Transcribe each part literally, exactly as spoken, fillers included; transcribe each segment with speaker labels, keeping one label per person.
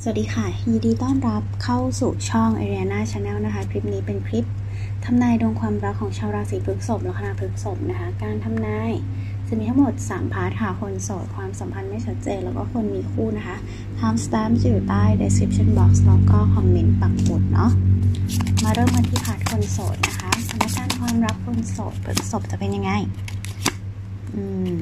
Speaker 1: สวัสดีค่ะยินดีต้อนรับเข้าสู่ช่อง Ariana Channel นะคะคลิปนี้เป็นคลิปทำนายดวงความรักของชาวราศีพฤษภลัคนาพฤษภนะคะการทำนายจะมีทั้งหมดสามพาร์ทค่ะคนโสดความสัมพันธ์ไม่ชัดเจนแล้วก็คนมีคู่นะคะ Timestamp จะอยู่ใต้ description box แล้วก็คอมเมนต์ปักหมุดเนาะมาเริ่มกันที่พาร์ทคนโสดนะคะสถานการณ์ความรักคนโสดพฤษภจะเป็นยังไงอืม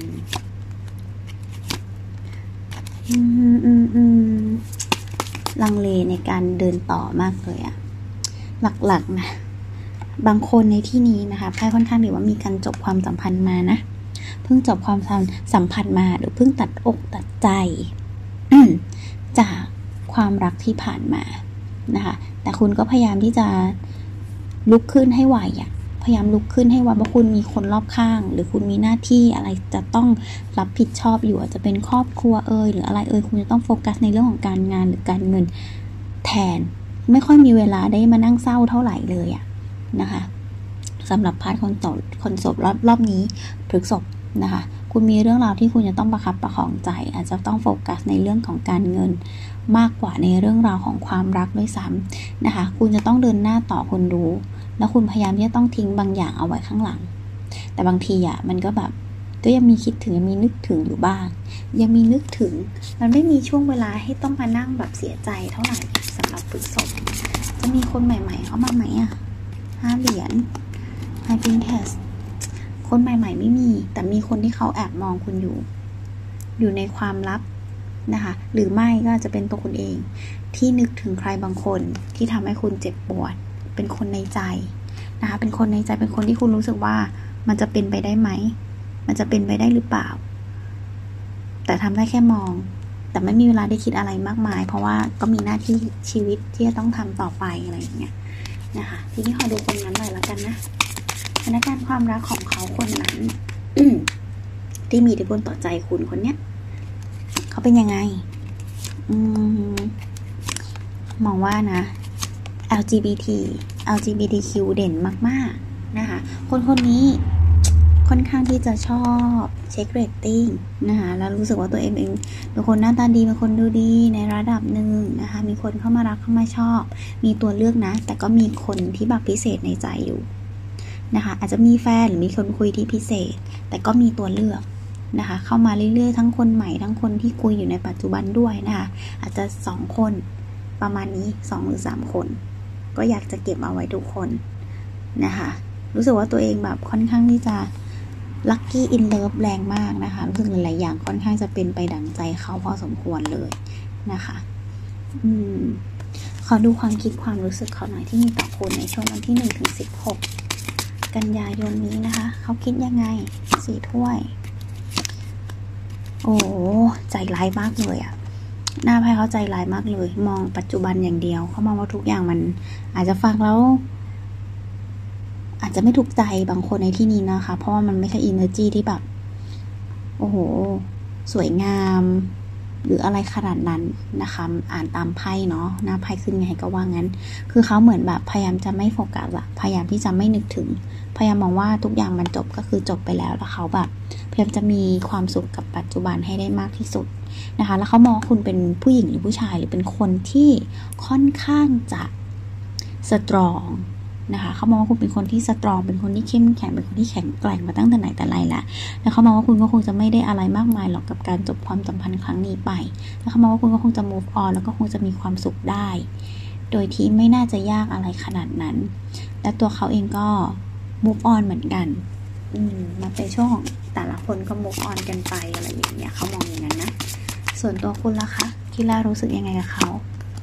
Speaker 1: อืมอืมอืมลังเลในการเดินต่อมากเลยอะหลักๆนะบางคนในที่นี้นะคะไพ่ค่อนข้างถือว่ามีการจบความสัมพันธ์มานะเพิ่งจบความสัมพันธ์มาหรือเพิ่งตัดอกตัดใจจากความรักที่ผ่านมานะคะแต่คุณก็พยายามที่จะลุกขึ้นให้ไหวอะพยายามลุกขึ้นให้ไหวเพราะคุณมีคนรอบข้างหรือคุณมีหน้าที่อะไรจะต้องรับผิดชอบอยู่อาจจะเป็นครอบครัวเอ่ยหรืออะไรเอ่ยคุณจะต้องโฟกัสในเรื่องของการงานหรือการเงินแทนไม่ค่อยมีเวลาได้มานั่งเศร้าเท่าไหร่เลยอะนะคะสำหรับพาร์ทคนโสดคนโสดรอบรอบนี้พฤษภนะคะคุณมีเรื่องราวที่คุณจะต้องประคับประคองใจอาจจะต้องโฟกัสในเรื่องของการเงินมากกว่าในเรื่องราวของความรักด้วยซ้ำนะคะคุณจะต้องเดินหน้าต่อคนรู้แล้วคุณพยายามที่จะต้องทิ้งบางอย่างเอาไว้ข้างหลังแต่บางทีอ่ะมันก็แบบก็ยังมีคิดถึงยังมีนึกถึงอยู่บ้างยังมีนึกถึงมันไม่มีช่วงเวลาให้ต้องมานั่งแบบเสียใจเท่าไหร่สำหรับพฤษภจะมีคนใหม่ๆเข้ามาไหมอ่ะห้าเหรียญไฮพินเทสคนใหม่ๆไม่มีแต่มีคนที่เขาแอบมองคุณอยู่อยู่ในความลับนะคะหรือไม่ก็จะเป็นตัวคุณเองที่นึกถึงใครบางคนที่ทำให้คุณเจ็บปวดเป็นคนในใจนะคะเป็นคนในใจเป็นคนที่คุณรู้สึกว่ามันจะเป็นไปได้ไหมมันจะเป็นไปได้หรือเปล่าแต่ทำได้แค่มองแต่ไม่มีเวลาได้คิดอะไรมากมายเพราะว่าก็มีหน้าที่ชีวิตที่จะต้องทำต่อไปอะไรอย่างเงี้ยนะคะทีนี้ขอดูคนนั้นหน่อยละกันนะสถานการณ์ความรักของเขาคนนั้น ที่มีอิทธิพลต่อใจคุณคนเนี้ยเขาเป็นยังไงอืมมองว่านะ แอล จี บี ที แอล จี บี ที คิว เด่นมากๆนะคะคนคนนี้ค่อนข้างที่จะชอบเช็คเรตติ้งนะคะแล้วรู้สึกว่าตัวเองเป็นคนหน้าตาดีเป็นคนดูดีในระดับหนึ่งนะคะมีคนเข้ามารักเข้ามาชอบมีตัวเลือกนะแต่ก็มีคนที่แบบพิเศษในใจอยู่นะคะอาจจะมีแฟนหรือมีคนคุยที่พิเศษแต่ก็มีตัวเลือกนะคะเข้ามาเรื่อยๆทั้งคนใหม่ทั้งคนที่คุยอยู่ในปัจจุบันด้วยนะคะอาจจะสองคนประมาณนี้สองหรือสามคนก็อยากจะเก็บเอาไว้ทุกคนนะคะรู้สึกว่าตัวเองแบบค่อนข้างที่จะลัคกี้อินเลิฟแรงมากนะคะรู้สึกหลายๆอย่างค่อนข้างจะเป็นไปดั่งใจเขาพอสมควรเลยนะคะอืมขอดูความคิดความรู้สึกเขาหน่อยที่มีต่อคุณในช่วงวันที่หนึ่งถึงสิบหกกันยายนนี้นะคะเขาคิดยังไงสี่ถ้วยโอ้ใจร้ายมากเลยอะหน้าไพ่เขาใจร้ายมากเลยมองปัจจุบันอย่างเดียวเขามองว่าทุกอย่างมันอาจจะฟังแล้วอาจจะไม่ถูกใจบางคนในที่นี้นะคะเพราะว่ามันไม่ใช่ energy ที่แบบโอ้โหสวยงามหรืออะไรขนาดนั้นนะคะอ่านตามไพ่เนาะหน้าไพ่ขึ้นไงก็ว่างั้นคือเขาเหมือนแบบพยายามจะไม่โฟกัสอะพยายามที่จะไม่นึกถึงพยายามมองว่าทุกอย่างมันจบก็คือจบไปแล้วแล้วเขาแบบพยายามจะมีความสุขกับปัจจุบันให้ได้มากที่สุดนะคะแล้วเขามองว่าคุณเป็นผู้หญิงหรือผู้ชายหรือเป็นคนที่ค่อนข้างจะสตรองนะคะเขามองว่าคุณเป็นคนที่สตรองเป็นคนที่เข้มแข็งเป็นคนที่แข็งแกร่งมาตั้งแต่ไหนแต่ไรแล้วแล้วเขามองว่าคุณก็คงจะไม่ได้อะไรมากมายหรอกกับการจบความสัมพันธ์ครั้งนี้ไปแล้วเขามองว่าคุณก็คงจะ move on แล้วก็คงจะมีความสุขได้โดยที่ไม่น่าจะยากอะไรขนาดนั้นและตัวเขาเองก็ move on เหมือนกันอืมมันเป็นช่วงของแต่ละคนก็ move on กันไปอะไรอย่างเงี้ยเขามองอย่างนั้นนะส่วนตัวคุณล่ะคะคิดแล้วรู้สึกยังไงกับเขา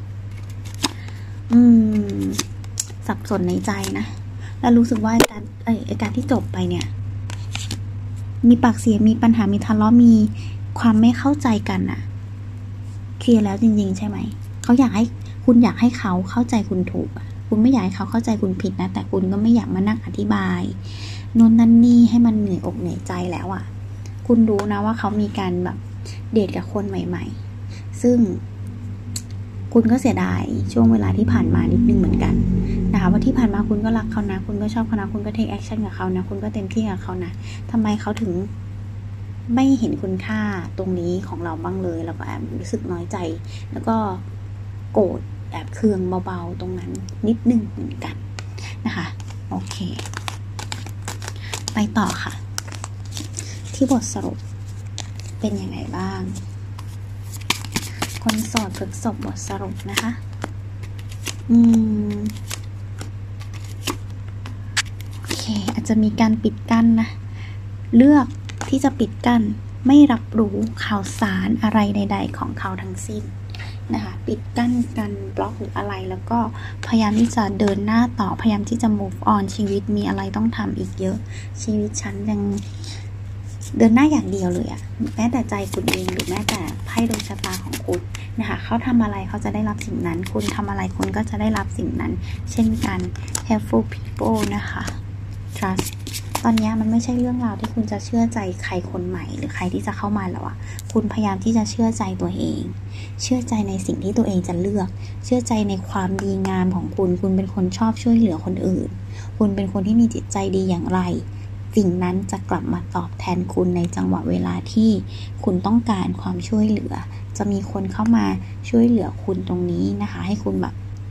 Speaker 1: อืมสับสนในใจนะแล้วรู้สึกว่าการเอ้ยการที่จบไปเนี่ยมีปากเสียงมีปัญหามีทะเลาะมีความไม่เข้าใจกันน่ะเคลียร์แล้วจริงๆใช่ไหมเขาอยากให้คุณอยากให้เขาเข้าใจคุณถูกอ่ะคุณไม่อยากให้เขาเข้าใจคุณผิดนะแต่คุณก็ไม่อยากมานั่งอธิบายโน่นนั่นนี่ให้มันเหนื่อยอกเหนื่อยใจแล้วอ่ะคุณรู้นะว่าเขามีการแบบเดทกับคนใหม่ๆซึ่งคุณก็เสียดายช่วงเวลาที่ผ่านมานิดนึงเหมือนกันนะคะว่าที่ผ่านมาคุณก็รักเขานะคุณก็ชอบเขานะคุณก็เทคแอคชั่นกับเขานะคุณก็เต็มที่กับเขานะทำไมเขาถึงไม่เห็นคุณค่าตรงนี้ของเราบ้างเลยเราก็แอบรู้สึกน้อยใจแล้วก็โกรธแอบเคืองเบาๆตรงนั้นนิดนึงเหมือนกันนะคะโอเคไปต่อค่ะที่บทสรุปเป็นยังไงบ้างคนโสดพฤษภบทสรุปนะคะอืมโอเคอาจจะมีการปิดกั้นนะเลือกที่จะปิดกั้นไม่รับรู้ข่าวสารอะไรใดๆของเขาทั้งสิ้นนะคะปิดกั้นกันบล็อกหรืออะไรแล้วก็พยายามที่จะเดินหน้าต่อพยายามที่จะ move on ชีวิตมีอะไรต้องทำอีกเยอะชีวิตฉันยังเดินหน้าอย่างเดียวเลยอะแม้แต่ใจคุณเองหรือแม้แต่ไพ่ดวงชะตาของคุณนะคะเขาทำอะไรเขาจะได้รับสิ่งนั้นคุณทำอะไรคุณก็จะได้รับสิ่งนั้นเช่นกัน helpful people นะคะ trust ตอนนี้มันไม่ใช่เรื่องราวที่คุณจะเชื่อใจใครคนใหม่หรือใครที่จะเข้ามาแล้วอะคุณพยายามที่จะเชื่อใจตัวเองเชื่อใจในสิ่งที่ตัวเองจะเลือกเชื่อใจในความดีงามของคุณคุณเป็นคนชอบช่วยเหลือคนอื่นคุณเป็นคนที่มีจิตใจดีอย่างไรสิ่งนั้นจะกลับมาตอบแทนคุณในจังหวะเวลาที่คุณต้องการความช่วยเหลือจะมีคนเข้ามาช่วยเหลือคุณตรงนี้นะคะให้คุณแบบ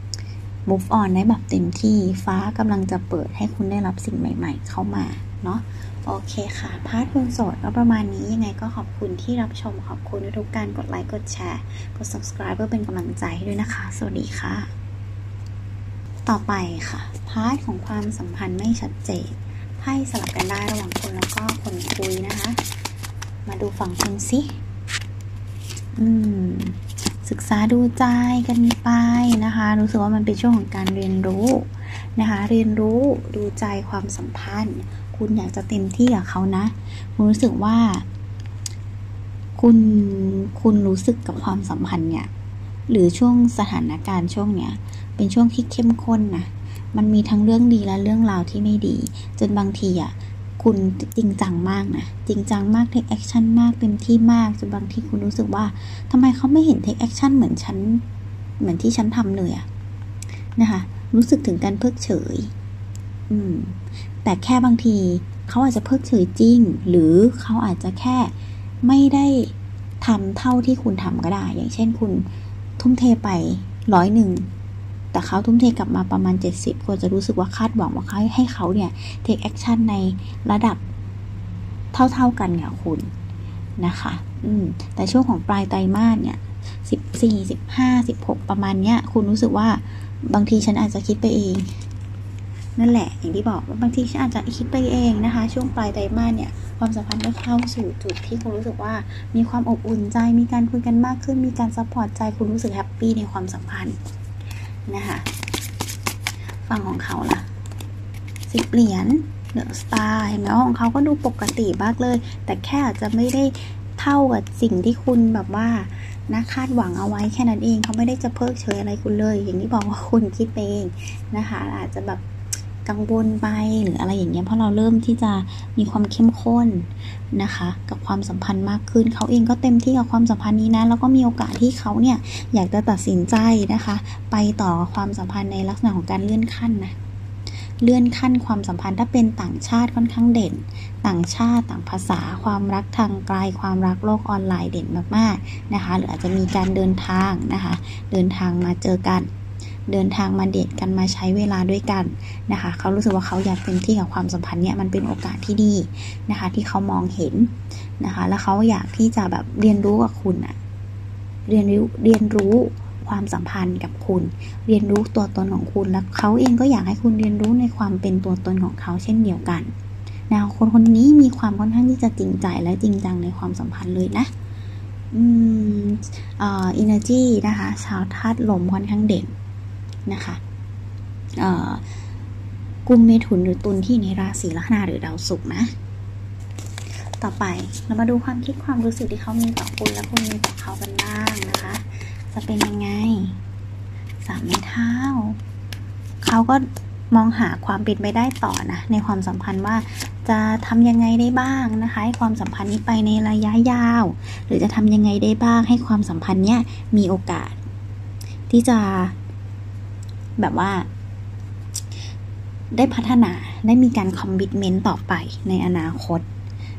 Speaker 1: move on ได้แบบเต็มที่ฟ้ากำลังจะเปิดให้คุณได้รับสิ่งใหม่ๆเข้ามาเนาะโอเคค่ะพาร์ทคนโสดก็ประมาณนี้ยังไงก็ขอบคุณที่รับชมขอบคุณทุกการกดไลค์กดแชร์กด subscribe เพื่อเป็นกำลังใจให้ด้วยนะคะสวัสดีค่ะต่อไปค่ะพาร์ทของความสัมพันธ์ไม่ชัดเจนไพ่สลับกันได้ระหว่างคนแล้วก็คนคุยนะคะมาดูฝั่งคนสิอืมศึกษาดูใจกันไปนะคะรู้สึกว่ามันเป็นช่วงของการเรียนรู้นะคะเรียนรู้ดูใจความสัมพันธ์คุณอยากจะเต็มที่กับเขานะคุณรู้สึกว่าคุณคุณรู้สึกกับความสัมพันธ์เนี่ยหรือช่วงสถานการณ์ช่วงเนี้ยเป็นช่วงที่เข้มข้นนะมันมีทั้งเรื่องดีและเรื่องราวที่ไม่ดีจนบางทีอ่ะคุณจริงจังมากนะจริงจังมาก take action มากเต็มที่มากจนบางทีคุณรู้สึกว่าทำไมเขาไม่เห็น take action เหมือนฉันเหมือนที่ฉันทำเลยอะนะคะรู้สึกถึงการเพิกเฉยอืมแต่แค่บางทีเขาอาจจะเพิกเฉยจริงหรือเขาอาจจะแค่ไม่ได้ทำเท่าที่คุณทำก็ได้อย่างเช่นคุณทุ่มเทไปร้อยหนึ่งแต่เขาทุ่มเทกลับมาประมาณเจ็ดสิบก็จะรู้สึกว่าคาดหวังว่าเขาให้เขาเนี่ย take action ในระดับเท่าๆกันกับคุณนะคะอืมแต่ช่วงของปลายไตรมาสเนี่ยสิบสี่ สิบห้า สิบหกประมาณเนี้ยคุณรู้สึกว่าบางทีฉันอาจจะคิดไปเองนั่นแหละอย่างที่บอกว่าบางทีฉันอาจจะคิดไปเองนะคะช่วงปลายไตรมาสเนี่ยความสัมพันธ์ก็เข้าสู่จุดที่คุณรู้สึกว่ามีความอบอุ่นใจมีการคุยกันมากขึ้นมีการซัพพอร์ตใจคุณรู้สึกแฮปปี้ในความสัมพันธ์นะคะฝั่งของเขาล่ะสิบเหรียญเดอะสตาร์เห็นไหมว่าของเขาก็ดูปกติมากเลยแต่แค่อาจจะไม่ได้เท่ากับสิ่งที่คุณแบบว่านะคาดหวังเอาไว้แค่นั้นเองเขาไม่ได้จะเพิกเฉยอะไรคุณเลยอย่างที่บอกว่าคุณคิดไปเองนะคะอาจจะแบบกังวลไปหรืออะไรอย่างเงี้ยเพราะเราเริ่มที่จะมีความเข้มข้นนะคะกับความสัมพันธ์มากขึ้นเขาเองก็เต็มที่กับความสัมพันธ์นี้นะแล้วก็มีโอกาสที่เขาเนี่ยอยากจะตัดสินใจนะคะไปต่อความสัมพันธ์ในลักษณะของการเลื่อนขั้นนะเลื่อนขั้นความสัมพันธ์ถ้าเป็นต่างชาติค่อนข้างเด่นต่างชาติต่างภาษาความรักทางไกลความรักโลกออนไลน์เด่นมากๆนะคะหรืออาจจะมีการเดินทางนะคะเดินทางมาเจอกันเดินทางมาเดทกันมาใช้เวลาด้วยกันนะคะเขารู้สึกว่าเขาอยากเต็มที่กับความสัมพันธ์เนี้ยมันเป็นโอกาสที่ดีนะคะที่เขามองเห็นนะคะแล้วเขาอยากที่จะแบบเรียนรู้กับคุณอะเรียนรู้เรียนรู้ความสัมพันธ์กับคุณเรียนรู้ตัวตนของคุณแล้วเขาเองก็อยากให้คุณเรียนรู้ในความเป็นตัวตนของเขาเช่นเดียวกันนะคนคนนี้มีความค่อนข้างที่จะจริงใจและจริงจังในความสัมพันธ์เลยนะอืมเอ่อ energy นะคะชาวธาตุลมค่อนข้างเด่นนะคะเอ่อกุมเมถุนหรือตุลที่ในราศีลัคนาหรือดาวศุกร์นะต่อไปเรามาดูความคิดความรู้สึกที่เขามีต่อคุณและคุณมีต่อเขากันบ้างนะคะจะเป็นยังไงสามไม้เท้าเขาก็มองหาความเป็นไปได้ต่อนะในความสัมพันธ์ว่าจะทำยังไงได้บ้างนะคะให้ความสัมพันธ์นี้ไปในระยะยาวหรือจะทำยังไงได้บ้างให้ความสัมพันธ์เนี้ยมีโอกาสที่จะแบบว่าได้พัฒนาได้มีการคอมมิตเมนต์ต่อไปในอนาคต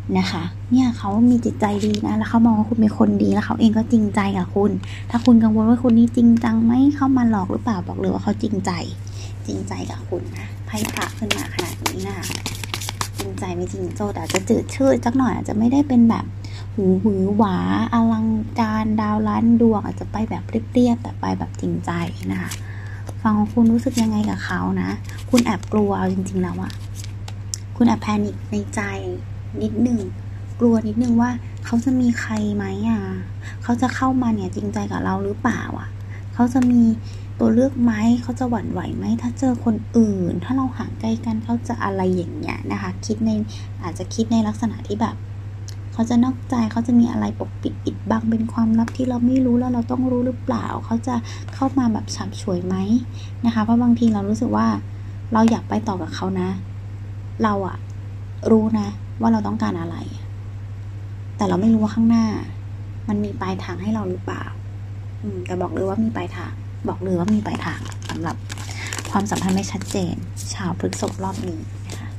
Speaker 1: นะคะเนี่ยเขามีจิตใจดีนะแล้วเขามองว่าคุณเป็นคนดีแล้วเขาเองก็จริงใจกับคุณถ้าคุณกังวลว่าคุณนี่จริงจังไหมเข้ามาหลอกหรือเปล่าบอกเลยว่าเขาจริงใจจริงใจกับคุณนะไพ่พระขึ้นมาขนาดนี้นะคะจริงใจไม่จริงโจ้แต่จะจืดชืดจักหน่อยอาจจะไม่ได้เป็นแบบหูหือหวาอลังการดาวล้านดวงอาจจะไปแบบเรียบๆแต่ไปแบบจริงใจนะคะฟังของคุณรู้สึกยังไงกับเขานะคุณแอบกลัวจริงๆแล้วอะคุณแอบแพนิคในใจนิดหนึ่งกลัวนิดนึงว่าเขาจะมีใครไหมอ่ะเขาจะเข้ามาเนี่ยจริงใจกับเราหรือเปล่าอ่ะเขาจะมีตัวเลือกไหมเขาจะหวั่นไหวไหมถ้าเจอคนอื่นถ้าเราห่างไกลกันเขาจะอะไรอย่างเงี้ยนะคะคิดในอาจจะคิดในลักษณะที่แบบเขาจะนอกใจเขาจะมีอะไรปกปิดปิดบังเป็นความลับที่เราไม่รู้แล้วเราต้องรู้หรือเปล่าเขาจะเข้ามาแบบฉับฉวยไหมนะคะเพราะบางทีเรารู้สึกว่าเราอยากไปต่อกับเขานะเราอะรู้นะว่าเราต้องการอะไรแต่เราไม่รู้ว่าข้างหน้ามันมีปลายทางให้เราหรือเปล่าอืมแต่บอกเลยว่ามีปลายทางบอกเลยว่ามีปลายทางสำหรับความสัมพันธ์ไม่ชัดเจนชาวพฤษภรอบนี้นะคะ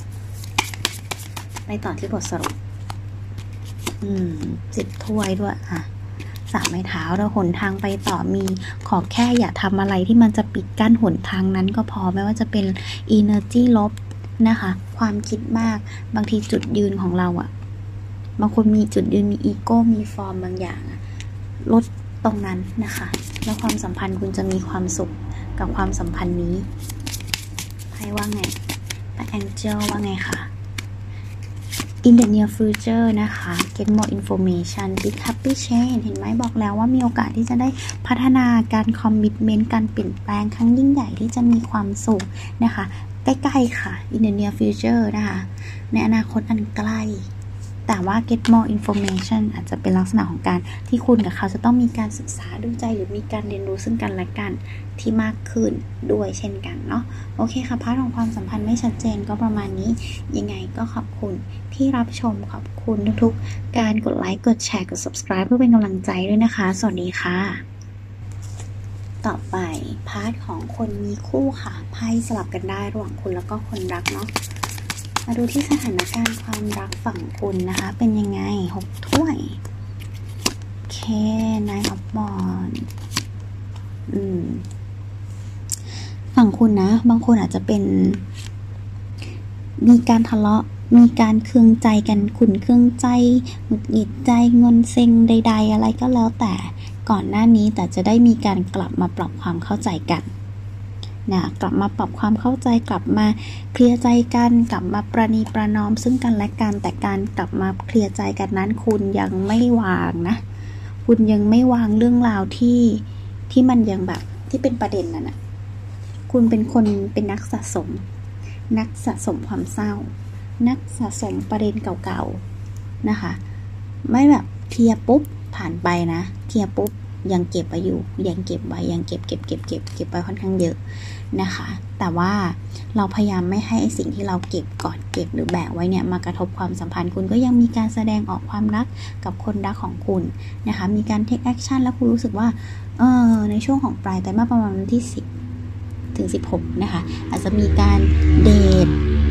Speaker 1: ไปต่อที่บทสรุปอืมสิบถ้วยด้วยอ่ะสามไม้เท้าแล้วหนทางไปต่อมีขอแค่อย่าทำอะไรที่มันจะปิดกั้นหนทางนั้นก็พอไม่ว่าจะเป็น energy ลบนะคะความคิดมากบางทีจุดยืนของเราอะบางคนมีจุดยืนมีอีโก้มีฟอร์มบางอย่างลดตรงนั้นนะคะแล้วความสัมพันธ์คุณจะมีความสุขกับความสัมพันธ์นี้ให้ว่าไงแต่ Angel ว่าไงคะ in the near future นะคะ get more information big happy change เห็นไหมบอกแล้วว่ามีโอกาสที่จะได้พัฒนาการคอมมิตเมนต์การเปลี่ยนแปลงครั้งยิ่งใหญ่ที่จะมีความสุขนะคะใกล้ๆค่ะ in the near future นะคะในอนาคตอันใกล้แต่ว่า get more information อาจจะเป็นลักษณะของการที่คุณกับเขาจะต้องมีการศึกษาดูใจหรือมีการเรียนรู้ซึ่งกันและกันที่มากขึ้นด้วยเช่นกันเนาะโอเคค่ะพาร์ทของความสัมพันธ์ไม่ชัดเจนก็ประมาณนี้ยังไงก็ขอบคุณที่รับชมขอบคุณทุกๆการกดไลค์กดแชร์กด subscribe เพื่อเป็นกำลังใจด้วยนะคะสวัสดีค่ะต่อไปพาร์ทของคนมีคู่ค่ะไพ่สลับกันได้ระหว่างคุณแล้วก็คนรักเนาะมาดูที่สถานการณ์ความรักฝั่งคุณนะคะเป็นยังไงหกถ้วยโอเค Nine of Wands อืมฝั่งคุณนะบางคนอาจจะเป็นมีการทะเลาะมีการเคืองใจกันขุ่นเคืองใจหงุดหงิดใจงอนเซ็งใดๆอะไรก็แล้วแต่ก่อนหน้านี้แต่จะได้มีการกลับมาปรับความเข้าใจกันนะกลับมาปรับความเข้าใจกลับมาเคลียร์ใจกันกลับมาประนีประนอมซึ่งกันและกันแต่การกลับมาเคลียร์ใจกันนั้นคุณยังไม่วางนะคุณยังไม่วางเรื่องราวที่ที่มันยังแบบที่เป็นประเด็นนั่นนะคุณเป็นคนเป็นนักสะสมนักสะสมความเศร้านักสะสมประเด็นเก่าๆนะคะไม่แบบเคลียร์ปุ๊บผ่านไปนะเคลียร์ปุ๊บยังเก็บไว้อยู่ยังเก็บไว้ยังเก็บเก็บเก็บเก็บเก็บไว้ค่อนข้างเยอะนะคะแต่ว่าเราพยายามไม่ให้สิ่งที่เราเก็บกอดเก็บหรือแบกไว้เนี่ยมากระทบความสัมพันธ์คุณก็ยังมีการแสดงออกความรักกับคนรักของคุณนะคะมีการ take action แล้วคุณรู้สึกว่าเออในช่วงของปลายไตรมาสประมาณวันที่สิบถึงสิบหกนะคะอาจจะมีการเดท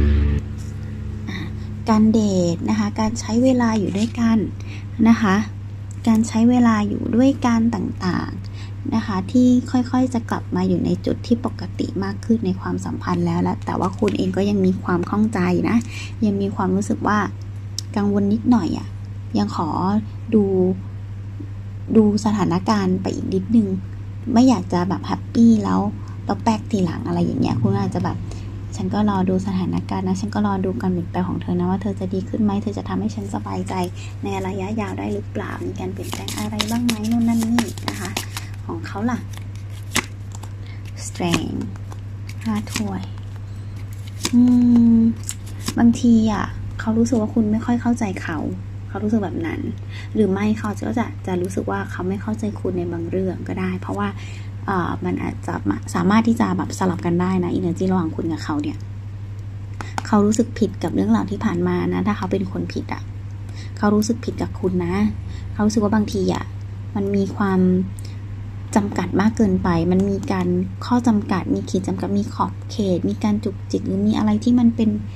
Speaker 1: การเดทนะคะการใช้เวลาอยู่ด้วยกันนะคะการใช้เวลาอยู่ด้วยกันต่างๆนะคะที่ค่อยๆจะกลับมาอยู่ในจุดที่ปกติมากขึ้นในความสัมพันธ์แล้วและแต่ว่าคุณเองก็ยังมีความข้องใจนะยังมีความรู้สึกว่ากังวลนิดหน่อยอ่ะยังขอดูดูสถานการณ์ไปอีกนิดนึงไม่อยากจะแบบแฮปปี้แล้วแล้วแป๊กทีหลังอะไรอย่างเงี้ยคุณอาจจะแบบฉันก็รอดูสถานการณ์นะฉันก็รอดูการเปลี่ยนแปลงของเธอนะว่าเธอจะดีขึ้นไหมเธอจะทำให้ฉันสบายใจในระยะยาวได้หรือเปล่ามีการเปลี่ยนแปลงอะไรบ้างไหมนู่นนั่นนี่นะคะของเขาล่ะ strength ห้าถ้วยอืมบางทีอ่ะเขารู้สึกว่าคุณไม่ค่อยเข้าใจเขาเขารู้สึกแบบนั้นหรือไม่เขาก็จะจะรู้สึกว่าเขาไม่เข้าใจคุณในบางเรื่องก็ได้เพราะว่าอ่ามันอาจจะสามารถที่จะแบบสลับกันได้นะ energy ระหว่างคุณกับเขาเนี่ยเขารู้สึกผิดกับเรื่องราวที่ผ่านมานะถ้าเขาเป็นคนผิดอ่ะเขารู้สึกผิดกับคุณนะเขารู้สึกว่าบางทีอ่ะมันมีความจำกัดมากเกินไปมันมีการข้อจำกัดมีขีดจำกัดมีขอบเขตมีการจุกจิกหรือมีอะไรที่มันเป็น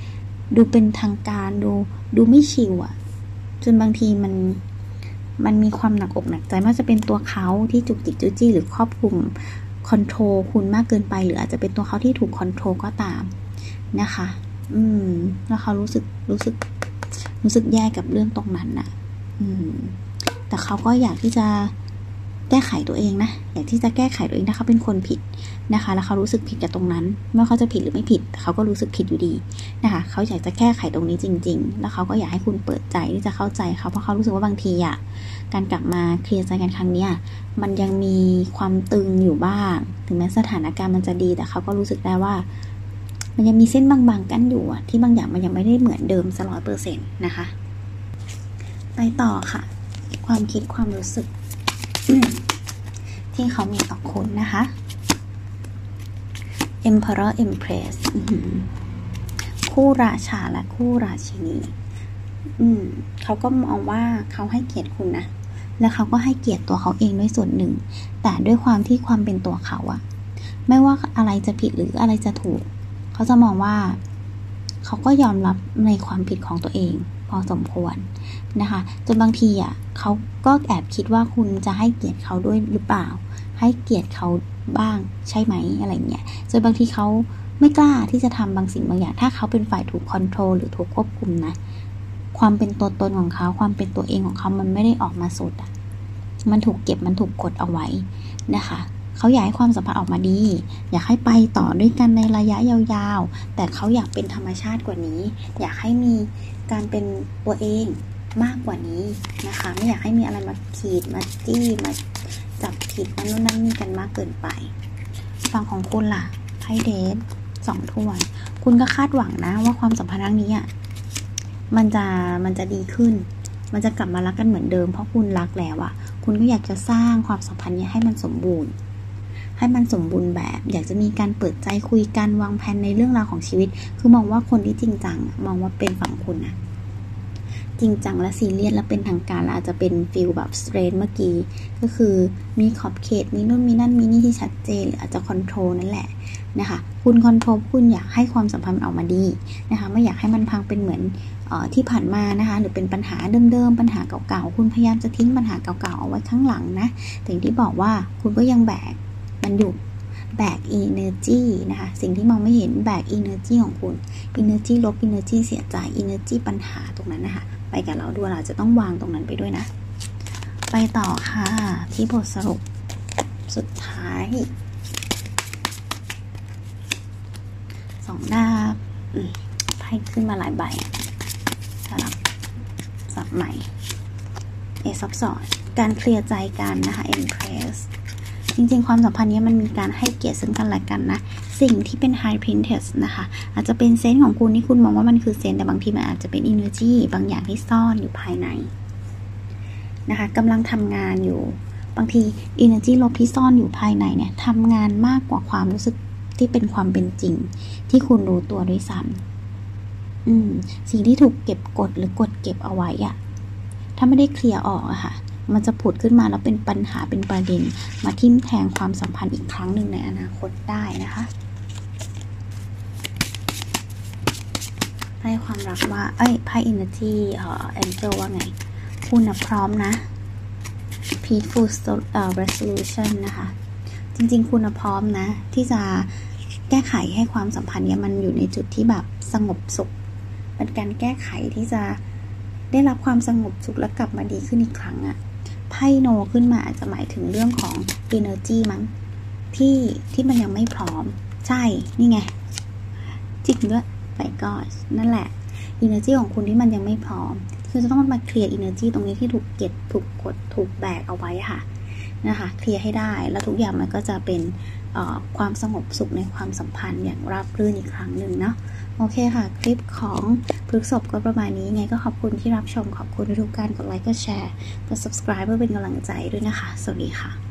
Speaker 1: ดูเป็นทางการดูดูไม่ชิวอะจนบางทีมันมันมีความหนักอกหนักใจไม่ว่าจะเป็นตัวเขาที่จุกจิกจุกจี้หรือครอบคลุมคอนโทรลคุณมากเกินไปหรืออาจจะเป็นตัวเขาที่ถูกคอนโทรลก็ตามนะคะอืมแล้วเขารู้สึกรู้สึกรู้สึกแย่กับเรื่องตรงนั้นน่ะอืมแต่เขาก็อยากที่จะแก้ไขตัวเองนะอยากที่จะแก้ไขตัวเองถ้าเขาเป็นคนผิดนะคะแล้วเขารู้สึกผิดกับตรงนั้นไม่ว่าเขาจะผิดหรือไม่ผิดเขาก็รู้สึกผิดอยู่ดีนะคะเขาอยากจะแก้ไขตรงนี้จริงๆแล้วเขาก็อยากให้คุณเปิดใจที่จะเข้าใจเขาเพราะเขารู้สึกว่าบางทีอ่ะการกลับมาเคลียร์ใจกันครั้งนี้มันยังมีความตึงอยู่บ้างถึงแม้สถานการณ์มันจะดีแต่เขาก็รู้สึกได้ว่ามันยังมีเส้นบางๆกั้นอยู่อ่ะที่บางอย่างมันยังไม่ได้เหมือนเดิมสักร้อยเปอร์เซ็นต์นะคะไปต่อค่ะความคิดความรู้สึก ที่เขามีต่อคุณนะคะ Emperor Empress คู่ราชาและคู่ราชินีอืมเขาก็มองว่าเขาให้เกียรติคุณนะและเขาก็ให้เกียรติตัวเขาเองด้วยส่วนหนึ่งแต่ด้วยความที่ความเป็นตัวเขาอะไม่ว่าอะไรจะผิดหรืออะไรจะถูกเขาจะมองว่าเขาก็ยอมรับในความผิดของตัวเองพอสมควรนะคะจนบางทีอ่ะเขาก็แอบคิดว่าคุณจะให้เกียรติเขาด้วยหรือเปล่าให้เกียรติเขาบ้างใช่ไหมอะไรเงี้ยจนบางทีเขาไม่กล้าที่จะทำบางสิ่งบางอย่างถ้าเขาเป็นฝ่ายถูกคอนโทรลหรือถูกควบคุมนะความเป็นตัวตนของเขาความเป็นตัวเองของเขามันไม่ได้ออกมาสุดอ่ะมันถูกเก็บมันถูกกดเอาไว้นะคะเขาอยากให้ความสัมพันธ์ออกมาดีอยากให้ไปต่อด้วยกันในระยะยาวๆแต่เขาอยากเป็นธรรมชาติกว่านี้อยากให้มีการเป็นตัวเองมากกว่านี้นะคะไม่อยากให้มีอะไรมาขีดมาจี้มาจับผิดมาโน่นนั่นนี่กันมากเกินไปฝั่งของคุณล่ะไพ่เดทสองถ้วยคุณก็คาดหวังนะว่าความสัมพันธ์ครั้งนี้อ่ะมันจะมันจะดีขึ้นมันจะกลับมารักกันเหมือนเดิมเพราะคุณรักแล้วอ่ะคุณก็อยากจะสร้างความสัมพันธ์นี้ให้มันสมบูรณ์ให้มันสมบูรณ์แบบอยากจะมีการเปิดใจคุยกันวางแผนในเรื่องราวของชีวิตคือมองว่าคนที่จริงจังมองว่าเป็นฝั่งคุณนะจริงจังและซีเรียสและเป็นทางการและอาจจะเป็นฟิลแบบสเตรนเมื่อกี้ก็คือมีขอบเขตมีนู่นมีนั่นมีนี่ที่ชัดเจนหรืออาจจะคอนโทรลนั่นแหละนะคะคุณคอนโทรลคุณอยากให้ความสัมพันธ์ออกมาดีนะคะไม่อยากให้มันพังเป็นเหมือนเอ่อที่ผ่านมานะคะหรือเป็นปัญหาเดิมๆปัญหาเก่าๆคุณพยายามจะทิ้งปัญหาเก่าๆเอาไว้ข้างหลังนะแต่อย่างที่บอกว่าคุณก็ยังแบกมันอยู่แบก energy นะคะสิ่งที่มองไม่เห็นแบก energy ของคุณ energy ลบ energy เสียใจ energy ปัญหาตรงนั้นนะคะไปกับเราด้วยเราจะต้องวางตรงนั้นไปด้วยนะไปต่อค่ะที่บทสรุปสุดท้ายสองดาบไพ่ขึ้นมาหลายใบสลับสับใหม่เอซับสอนการเคลียร์ใจกันนะคะ Empress จริงๆความสัมพันธ์นี้มันมีการให้เกียรติซึ่งกันและกันนะสิ่งที่เป็น High Priestess นะคะอาจจะเป็นเซนส์ของคุณที่คุณมองว่ามันคือเซนส์แต่บางทีมันอาจจะเป็น Energy บางอย่างที่ซ่อนอยู่ภายในนะคะกำลังทำงานอยู่บางที Energy ลบที่ซ่อนอยู่ภายในเนี่ยทำงานมากกว่าความรู้สึกที่เป็นความเป็นจริงที่คุณรู้ตัวด้วยซ้ำอืมสิ่งที่ถูกเก็บกดหรือกดเก็บเอาไว้อะถ้าไม่ได้เคลียร์ออกอะค่ะมันจะผุดขึ้นมาแล้วเป็นปัญหาเป็นประเด็นมาทิ่มแทงความสัมพันธ์อีกครั้งหนึ่งในอนาคตได้นะคะไพ่ความรักว่าเอ้ยไพ่ energy เอ่อ angel ว่าไงคุณนะพร้อมนะ peaceful resolution นะคะจริงๆคุณนะพร้อมนะที่จะแก้ไขให้ความสัมพันธ์เนี้ยมันอยู่ในจุดที่แบบสงบสุขเป็นการแก้ไขที่จะได้รับความสงบสุขและกลับมาดีขึ้นอีกครั้งอะไพ่โนขึ้นมาอาจจะหมายถึงเรื่องของ energy มั้งที่ที่มันยังไม่พร้อมใช่นี่ไงจริงด้วยไปก่อนนั่นแหละ energy ของคุณที่มันยังไม่พร้อมคือจะต้องมาเคลียร์ energy ตรงนี้ที่ถูกเก็บถูกกดถูกแบกเอาไว้ค่ะนะคะเคลียร์ให้ได้แล้วทุกอย่างมันก็จะเป็นความสงบสุขในความสัมพันธ์อย่างราบรื่นอีกครั้งหนึ่งเนาะโอเคค่ะคลิปของพฤษภก็ประมาณนี้ไงก็ขอบคุณที่รับชมขอบคุณทุกการกดไลค์กดแชร์กด subscribe เพื่อเป็นกำลังใจด้วยนะคะสวัสดีค่ะ